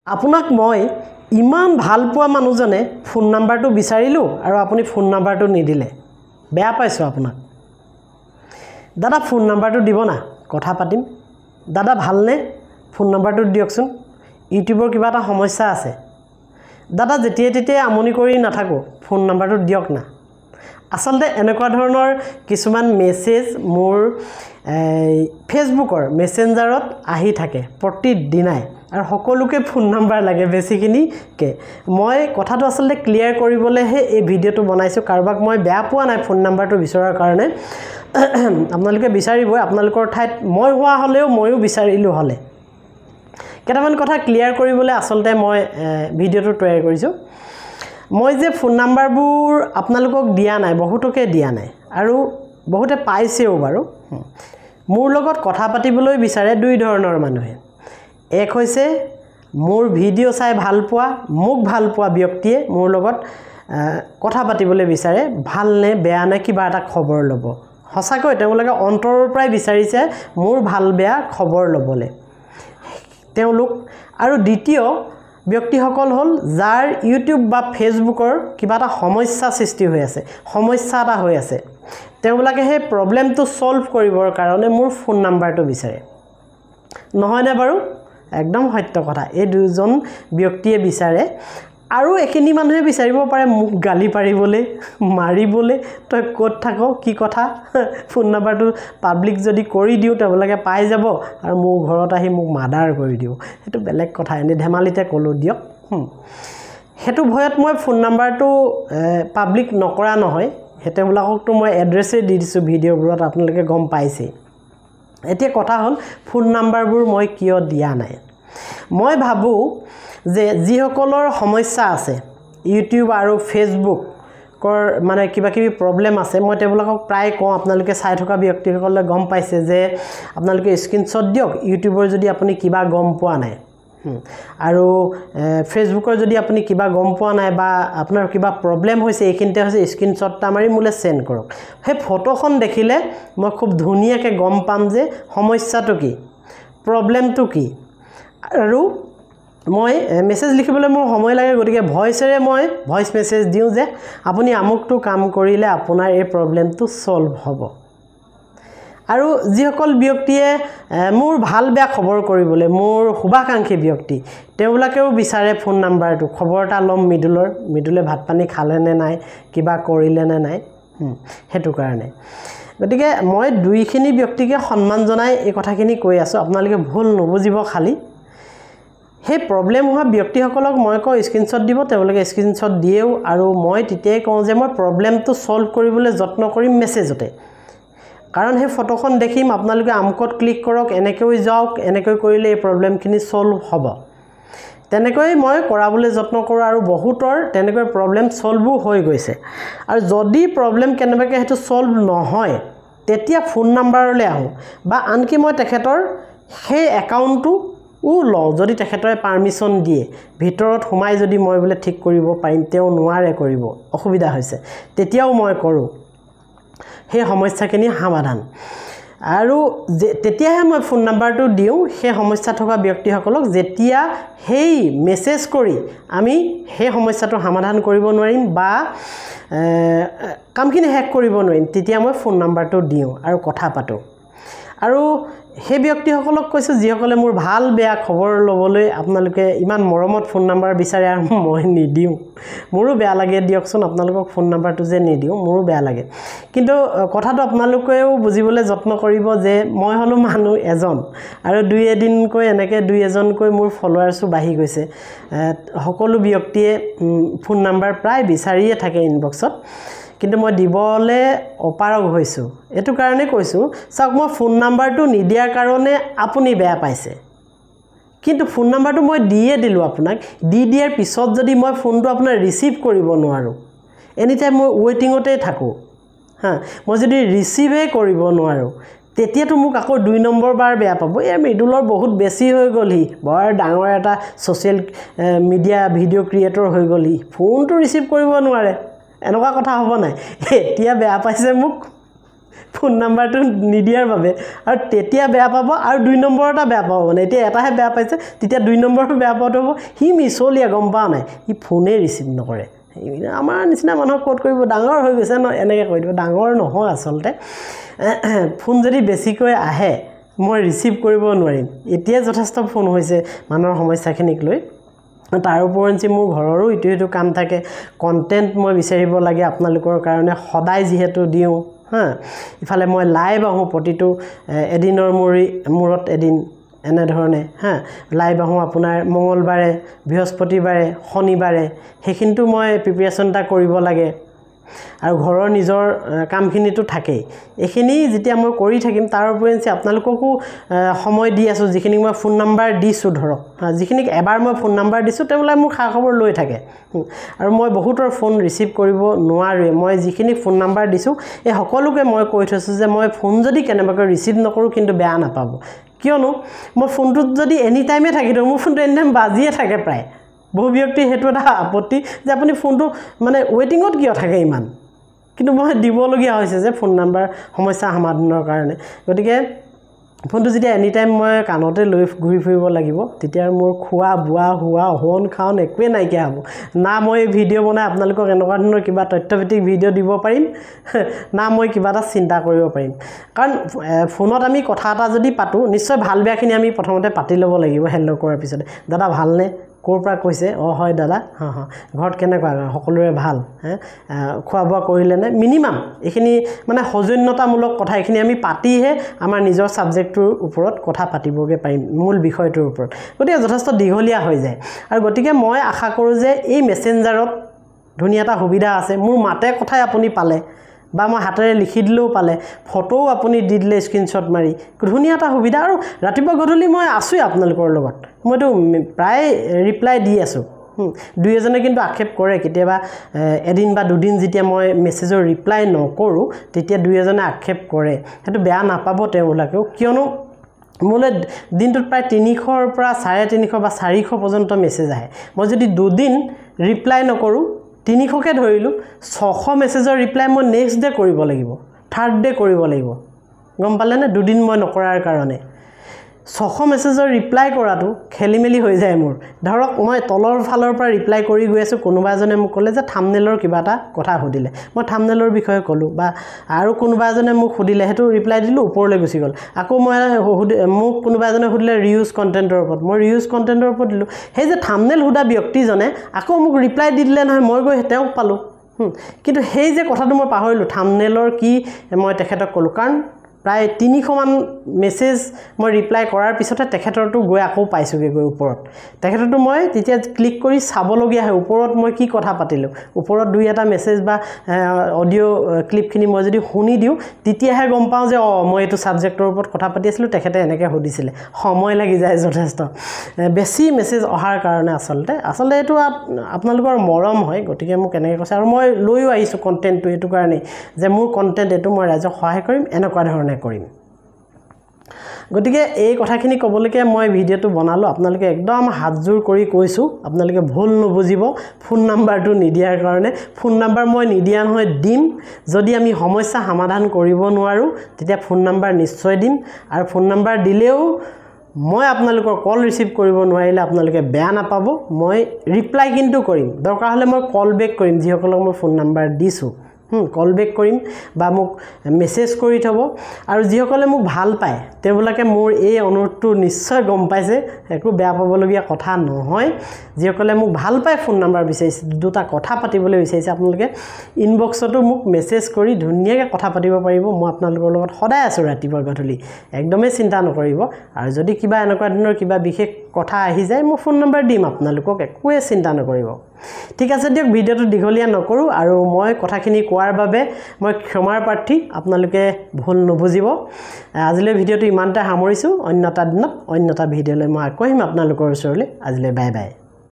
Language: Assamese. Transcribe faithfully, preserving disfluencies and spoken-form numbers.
আপোনাক মই ইমান ভাল পোৱা মানুহজনে ফোন নাম্বাৰটো বিচাৰিলো আৰু আপুনি ফোন নাম্বাৰটো নিদিলে বেয়া পাইছো আপোনাক দাদা ফোন নাম্বাৰটো দিব না কথা পাতিম দাদা ভালনে ফোন নাম্বাৰটো দিয়কচোন ইউটিউবৰ কিবা এটা সমস্যা আছে দাদা যেতিয়া তেতিয়া আমনি কৰি নাথাকো ফোন নাম্বাৰটো দিয়ক না আসলতে এনেকুৱা ধৰণৰ কিছুমান মেছেজ মোৰ ফেসবুকৰ মেসেঞ্জাৰত আহি থাকে প্ৰতিদিনাই আৰু সকলোকে ফোন নাম্বাৰ লাগে বেছিখিনি কে মই কথাটো আসলতে ক্লিয়াৰ কৰিবলৈ হে এই ভিডিওটো বনাইছো কাৰবাক মই বেয়া পোৱা নাই ফোন নাম্বাৰটো বিচৰাৰ কাৰণে আপোনালোকে বিচাৰিবই আপোনালোকৰ ঠাইত মই হোৱা হলেও ময়ো বিচাৰিলো হলে কেটামান কথা ক্লিয়াৰ কৰিবলৈ আসলতে মই ভিডিওটো তৈয়াৰ কৰিছো মই যে ফোন নাম্বাৰবোৰ আপোনালোকক দিয়া নাই বহুতকে দিয়া নাই আৰু বহুতে পাইছেও বাৰু মোৰ লগত কথা পাতিবলৈ বিচাৰে দুই ধৰণৰ মানুহে এক হৈছে মোৰ ভিডিও চাই ভাল পোৱা মোক ভাল পোৱা ব্যক্তিয়ে মোৰ লগত কথা পাতিবলৈ বিচাৰে ভাল নে বেয়া নে কিবা এটা খবৰ ল'ব হসাকৈ তেওঁলোকে অন্তৰৰ পৰাই বিচাৰিছে মোৰ ভাল বেয়া খবৰ ল'বলৈ তেওঁলোক আৰু দ্বিতীয় ব্যক্তিসকল হল যাৰ ইউটিউব বা ফেসবুকৰ কিবা এটা সমস্যা সৃষ্টি হৈ আছে সমস্যা এটা হৈ আছে তেওঁলোকে হে প্ৰবলেমটো সলভ কৰিবৰ কাৰণে মোৰ ফোন নাম্বাৰটো বিচাৰে নহয় না বাৰু একদম সত্য কথা এই দুজন ব্যক্তিয়ে বিচাৰে আৰু এখিনি মানুহে বিচাৰিব পাৰে মোক গালি পাৰিবলৈ মাৰিবলৈ তই ক'ত থাক কি কথা ফোন নাম্বাৰটো পাব্লিক যদি কৰি দিও তেওঁলোকে পাই যাব আৰু মোৰ ঘৰত আহি মোক মাৰ্ডাৰ কৰি দিও এটো বেলেগ কথা এনে ধেমালিতে কলো দিয়ক হেতু ভয়ত মই ফোন নাম্বাৰটো পাব্লিক নকৰা নহয় হেতেবিলাককটো মই এড্ৰেছে দি দিছো ভিডিওবোৰত আপোনালোকে গম পাইছে এতিয়া কথা হল ফোন নাম্বাৰবোৰ মই কিয় দিয়া নাই মই ভাবো যে যিসকলৰ সমস্যা আছে ইউটিউব আৰু ফেসবুক কৰ মানে কিবা কিবি প্ৰবলেম আছে মই তেওঁলোকক প্ৰায় কওঁ আপোনালোকে চাই থকা ব্যক্তিসকলে গম পাইছে যে আপোনালোকে স্ক্ৰিনশ্বট দিয়ক ইউটিউবৰ যদি আপুনি কিবা গম পোৱা নাই আৰু ফেসবুকৰ যদি আপুনি কিবা গম পোৱা নাই বা আপোনাৰ কিবা প্ৰবলেম হৈছে এইখিনতে হৈছে স্ক্ৰিনশ্বটটা মাৰি মুলে সেন্ড কৰক সেই ফটোখন দেখিলে মই খুব ধুনিয়াকে গম পাম যে সমস্যাটো কি প্ৰবলেমটো কি আৰু মই মেছেজ লিখিবলৈ মোৰ সময় লাগে গতিকে ভয়েসেৰে মই ভয়েস মেছেজ দিও যে আপুনি আমুকটো কাম কৰিলে আপোনাৰ এই প্ৰবলেমটো সলভ হ'ব আৰু যিসকল ব্যক্তিয়ে মোৰ ভাল বেয়া খবৰ কৰিবলৈ মোৰ শুভাকাংক্ষী ব্যক্তি তেওঁলোকেও বিচাৰে ফোন নাম্বাৰটো খবৰটা লম মিডুলৰ মিডুলে ভাত পানী খালে নে নাই কিবা কৰিলে নে নাই হেতু কাৰণে গতিকে মই দুইখিনি ব্যক্তিকে সন্মান জনাই এই কথাখিনি কৈ আছো আপোনালোকে ভুল নবুজিব খালি হে প্ৰবলেম হোৱা ব্যক্তিসকলক মই কও স্ক্ৰিনশ্বট দিব তেওঁলোকে স্ক্ৰিনশ্বট দিয়েও আৰু মই তেতিয়াই কওঁ যে মই প্ৰবলেমটো সলভ কৰিবলৈ যত্ন কৰিম মেছেজতে কাৰণ হে ফটোখন দেখিম আপোনালোকে আমকত ক্লিক কৰক এনেকৈ যাওক এনেকৈ কৰিলে এই প্ৰবলেমখিনি সলভ হ'ব তেনেকৈ মই কৰাবলৈ যত্ন কৰো আৰু বহুতৰ তেনেকৈ প্ৰবলেম সলভ হৈ গৈছে আৰু যদি প্ৰবলেম কেনেবাকে হেতু সলভ নহয় তেতিয়া ফোন নাম্বাৰলৈ আহো বা আনকি মই তেখেতৰ সেই একাউণ্টটো ও ল যদি তেখেতৰে পাৰমিশন দিয়ে ভিতৰত সোমাই যদি মই বলে ঠিক কৰিব পাৰিম তেও নোৱাৰে কৰিব অসুবিধা হৈছে তেতিয়াও মই কৰো হে সমস্যাখিনি সমাধান আৰু তেতিয়াহে মই ফোন নাম্বাৰটো দিও হে সমস্যা থকা ব্যক্তিসকলক যেতিয়া হেই মেছেজ কৰি আমি হে সমস্যাটো সমাধান কৰিব নোৱাৰিম বা কামখিনি হেক কৰিব নোৱাৰিম তেতিয়া মই ফোন নাম্বাৰটো দিও আৰু কথা পাতো আৰু হে ব্যক্তিসকলক কৈছো যিসকলে মোৰ ভাল বেয়া খবৰ লবলৈ আপোনালোকে ইমান মৰমত ফোন নাম্বাৰ বিচাৰে আৰু মই নিদিও মোৰো বেয়া লাগে দিয়কচোন আপোনালোকক ফোন নাম্বাৰটো যে নিদিও মোৰো বেয়া লাগে কিন্তু কথাটো আপোনালোকেও বুজিবলৈ যত্ন কৰিব যে মই হলো মানুহ এজন আৰু দুই এদিন কৈ এনেকে দুই এজন কৈ মোৰ ফলোৱাৰছু বাঢ়ি গৈছে সকলো ব্যক্তিয়ে ফোন নাম্বাৰ প্ৰায় বিচাৰিয়ে থাকে ইনবক্সত কিন্তু মই দিবলে অপাৰগ হৈছো এটো কাৰণে কৈছো চাওক মই ফোন নাম্বাৰটো নিদিয়াৰ কাৰণে আপুনি বেয়া পাইছে কিন্তু ফোন নাম্বাৰটো মই দিয়ে দিলো আপোনাক দি দিয়াৰ পিছত যদি মই ফোনটো আপোনাৰ ৰিসিভ কৰিব নোৱাৰো এনি টাইম মই ৱেটিংতে থাকো হা মই যদি ৰিসিভে কৰিব নোৱাৰো তেতিয়াটো মোক আকৌ দুই নম্বৰ বাৰ বেয়া পাব এই মিডুলৰ বহুত বেছি হৈ গলি বৰ ডাঙৰ এটা সোশ্যাল মিডিয়া ভিডিও ক্ৰিয়েটৰ হৈ গলি ফোনটো ৰিসিভ কৰিব নোৱাৰে এনেকুৱা কথা হ'ব নাই এতিয়া বেয়া পাইছে মোক ফোন নাম্বাৰটো নিদিয়াৰ বাবে আৰু তেতিয়া বেয়া পাব আৰু দুই নম্বৰটা বেয়া পাব মানে এতিয়া এটাহে বেয়া পাইছে তেতিয়া দুই নম্বৰটো বেয়া পাওঁতে হ'ব সি মিছলীয়া গম পোৱা নাই সি ফোনেই ৰিচিভ নকৰে আমাৰ নিচিনা মানুহক ক'ত কৰিব ডাঙৰ হৈ গৈছে ন এনেকৈ কৈ দিব ডাঙৰ নহয় আচলতে ফোন যদি বেছিকৈ আহে মই ৰিচিভ কৰিব নোৱাৰিম এতিয়া যথেষ্ট ফোন হৈছে মানুহৰ সমস্যাখিনিক লৈ তাৰ ওপৰঞ্চি মোৰ ঘৰৰো ইটো ইটো কাম থাকে কণ্টেণ্ট মই বিচাৰিব লাগে আপোনালোকৰ কাৰণে সদায় যিহেতু দিওঁ হা ইফালে মই লাইভ আহোঁ প্ৰতিটো এদিনৰ মূৰি মূৰত এদিন এনেধৰণে হা লাইভ আহোঁ আপোনাৰ মঙলবাৰে বৃহস্পতিবাৰে শনিবাৰে সেইখিনিতো মই প্ৰিপেৰেশ্যন এটা কৰিব লাগে আৰু ঘৰৰ নিজৰ কামখিনিতো থাকেই এইখিনি যেতিয়া মই কৰি থাকিম তাৰ ওপৰঞ্চি আপোনালোককো সময় দি আছোঁ যিখিনি মই ফোন নাম্বাৰ দিছোঁ ধৰক যিখিনিক এবাৰ মই ফোন নাম্বাৰ দিছোঁ তেওঁলোকে মোৰ খা খবৰ লৈ থাকে আৰু মই বহুতৰ ফোন ৰিচিভ কৰিব নোৱাৰোৱে মই যিখিনি ফোন নাম্বাৰ দিছোঁ এই সকলোকে মই কৈ থৈছোঁ যে মই ফোন যদি কেনেবাকৈ ৰিচিভ নকৰোঁ কিন্তু বেয়া নাপাব কিয়নো মই ফোনটোত যদি এনি টাইমে থাকি দিওঁ মোৰ ফোনটো এনি টাইম বাজিয়ে থাকে প্ৰায় বহু ব্যক্তি হেতু এটা আপত্তি যে আপুনি ফোনটো মানে ওয়েটিংত কিয় থাকে ইমান কিন্তু মই দিবলগীয়া হৈছে যে ফোন নাম্বাৰ সমস্যা সমাধানৰ কাৰণে গতিকে ফোনটো যেতিয়া এনি টাইম মই কাণতে লৈ ঘূৰি ফুৰিব লাগিব তেতিয়া মোৰ খোৱা বোৱা হোৱা হন খাওন একোৱে নাইকিয়া হ'ব না মই ভিডিঅ' বনাই আপোনালোকক এনেকুৱা ধৰণৰ কিবা তথ্যভিত্তিক ভিডিঅ' দিব পাৰিম না মই কিবা এটা চিন্তা কৰিব পাৰিম কাৰণ ফোনত আমি কথা এটা যদি পাতোঁ নিশ্চয় ভাল বেয়াখিনি আমি প্ৰথমতে পাতি ল'ব লাগিব হেল্ল' কৰাৰ পিছতে দাদা ভালনে ক'ৰ পৰা কৈছে অঁ হয় দাদা হা হা ঘৰত কেনেকুৱা সকলোৰে ভাল হে খোৱা বোৱা কৰিলেনে মিনিমাম এইখিনি মানে সৌজন্যতামূলক কথা এইখিনি আমি পাতিহে আমাৰ নিজৰ ছাবজেক্টটোৰ ওপৰত কথা পাতিবগৈ পাৰিম মূল বিষয়টোৰ ওপৰত গতিকে যথেষ্ট দীঘলীয়া হৈ যায় আৰু গতিকে মই আশা কৰোঁ যে এই মেছেঞ্জাৰত ধুনীয়া এটা সুবিধা আছে মোৰ মাতে কথাই আপুনি পালে বা মই হাতেৰে লিখি দিলেও পালে ফটোও আপুনি দি দিলে স্ক্ৰীনশ্বট মাৰি ধুনীয়া এটা সুবিধা আৰু ৰাতিপুৱা গধূলি মই আছোঁই আপোনালোকৰ লগত মইতো প্ৰায় ৰিপ্লাই দি আছোঁ দুই এজনে কিন্তু আক্ষেপ কৰে কেতিয়াবা এদিন বা দুদিন যেতিয়া মই মেছেজৰ ৰিপ্লাই নকৰোঁ তেতিয়া দুই এজনে আক্ষেপ কৰে সেইটো বেয়া নাপাব তেওঁলোকেও কিয়নো মোলৈ দিনটোত প্ৰায় তিনিশৰ পৰা চাৰে তিনিশ বা চাৰিশ পৰ্যন্ত মেছেজ আহে মই যদি দুদিন ৰিপ্লাই নকৰোঁ তিনিশকে ধৰিলোঁ ছশ মেছেজৰ ৰিপ্লাই মই নেক্সট ডে কৰিব লাগিব থাৰ্ড ডে কৰিব লাগিব গম পালেনে দুদিন মই নকৰাৰ কাৰণে ছশ মেছেজৰ ৰিপ্লাই কৰাটো খেলি মেলি হৈ যায় মোৰ ধৰক মই তলৰ ফালৰ পৰা ৰিপ্লাই কৰি গৈ আছোঁ কোনোবা এজনে মোক ক'লে যে থাম্বনেলৰ কিবা এটা কথা সুধিলে মই থাম্বনেলৰ বিষয়ে ক'লোঁ বা আৰু কোনোবা এজনে মোক সুধিলে সেইটো ৰিপ্লাই দিলোঁ ওপৰলৈ গুচি গ'ল আকৌ মই মোক কোনোবা এজনে সুধিলে ৰিউজ কণ্টেণ্টৰ ওপৰত মই ৰিউজ কণ্টেণ্টৰ ওপৰত দিলোঁ সেই যে থাম্বনেল সোধা ব্যক্তিজনে আকৌ মোক ৰিপ্লাই দি দিলে নহয় মই গৈ তেওঁক পালোঁ কিন্তু সেই যে কথাটো মই পাহৰিলোঁ থাম্বনেলৰ কি মই তেখেতক ক'লোঁ কাৰণ প্ৰায় তিনিশমান মেছেজ মই ৰিপ্লাই কৰাৰ পিছতে তেখেতৰটো গৈ আকৌ পাইছোঁগৈ গৈ ওপৰত তেখেতৰটো মই তেতিয়া ক্লিক কৰি চাবলগীয়া হয় ওপৰত মই কি কথা পাতিলোঁ ওপৰত দুই এটা মেছেজ বা অডিঅ' ক্লিপখিনি মই যদি শুনি দিওঁ তেতিয়াহে গম পাওঁ যে অঁ মই এইটো ছাবজেক্টৰ ওপৰত কথা পাতি আছিলোঁ তেখেতে এনেকৈ সুধিছিলে সময় লাগি যায় যথেষ্ট বেছি মেছেজ অহাৰ কাৰণে আচলতে আচলতে এইটো আপোনালোকৰ মৰম হয় গতিকে মোক এনেকৈ কৈছে আৰু মই লৈও আহিছোঁ কণ্টেণ্টটো এইটো কাৰণেই যে মোৰ কণ্টেণ্ট এইটো মই ৰাইজক সহায় কৰিম এনেকুৱা ধৰণে কৰিম গতিকে এই কথাখিনি ক'বলৈকে মই ভিডিঅ'টো বনালোঁ আপোনালোকে একদম হাতজোৰ কৰি কৈছোঁ আপোনালোকে ভুল নুবুজিব ফোন নাম্বাৰটো নিদিয়াৰ কাৰণে ফোন নাম্বাৰ মই নিদিয়া নহয় দিম যদি আমি সমস্যা সমাধান কৰিব নোৱাৰোঁ তেতিয়া ফোন নাম্বাৰ নিশ্চয় দিম আৰু ফোন নাম্বাৰ দিলেও মই আপোনালোকৰ কল ৰিচিভ কৰিব নোৱাৰিলে আপোনালোকে বেয়া নাপাব মই ৰিপ্লাই কিন্তু কৰিম দৰকাৰ হ'লে মই কল বেক কৰিম যিসকলক মই ফোন নাম্বাৰ দিছোঁ কল বেক কৰিম বা মোক মেছেজ কৰি থ'ব আৰু যিসকলে মোক ভাল পায় তেওঁলোকে মোৰ এই অনুৰোধটো নিশ্চয় গম পাইছে একো বেয়া পাবলগীয়া কথা নহয় যিসকলে মোক ভাল পায় ফোন নাম্বাৰ বিচাৰিছে দুটা কথা পাতিবলৈ বিচাৰিছে আপোনালোকে ইনবক্সতো মোক মেছেজ কৰি ধুনীয়াকৈ কথা পাতিব পাৰিব মই আপোনালোকৰ লগত সদায় আছোঁ ৰাতিপুৱা গধূলি একদমেই চিন্তা নকৰিব আৰু যদি কিবা এনেকুৱা ধৰণৰ কিবা বিশেষ কথা আহি যায় মই ফোন নাম্বাৰ দিম আপোনালোকক একোৱে চিন্তা নকৰিব ঠিক আছে দিয়ক ভিডিঅ'টো দীঘলীয়া নকৰোঁ আৰু মই কথাখিনি কোৱাৰ বাবে মই ক্ষমাৰ প্ৰাৰ্থী আপোনালোকে ভুল নুবুজিব আজিলৈ ভিডিঅ'টো ইমানতে সামৰিছোঁ অন্য এটা দিনত অন্য এটা ভিডিঅ'লৈ মই আকৌ আহিম আপোনালোকৰ ওচৰলৈ আজিলৈ বাই বাই